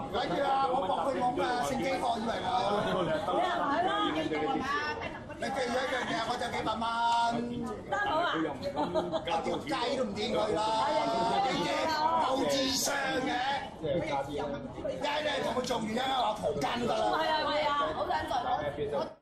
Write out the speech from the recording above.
睇住啊！我搏佢懵啊！聖經課以為我。 你係咪啦？ 你寄咗一樣嘢，我就幾百蚊。 得好啊！ 我條雞都唔見佢啦！你嘅夠智商嘅，雞咧同佢做完咧話蒲筋㗎啦。 係啊，好想做。